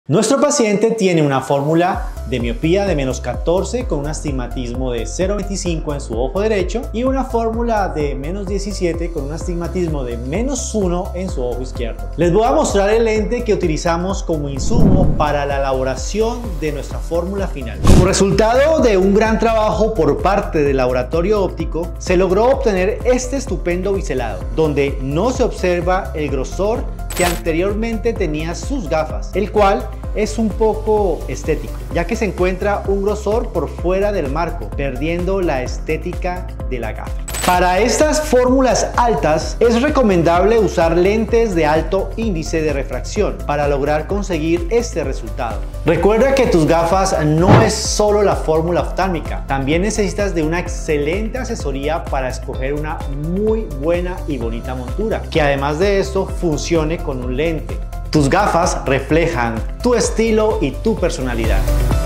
Nuestro paciente tiene una fórmula de miopía de -14 con un astigmatismo de 0,25 en su ojo derecho y una fórmula de -17 con un astigmatismo de -1 en su ojo izquierdo. Les voy a mostrar el lente que utilizamos como insumo para la elaboración de nuestra fórmula final. Como resultado de un gran trabajo por parte del laboratorio óptico, se logró obtener este estupendo biselado, donde no se observa el grosor que anteriormente tenía sus gafas, el cual es un poco estético, ya que se encuentra un grosor por fuera del marco, perdiendo la estética de la gafa. Para estas fórmulas altas es recomendable usar lentes de alto índice de refracción para lograr conseguir este resultado. Recuerda que tus gafas no es solo la fórmula oftálmica, también necesitas de una excelente asesoría para escoger una muy buena y bonita montura, que además de esto funcione con un lente. Tus gafas reflejan tu estilo y tu personalidad.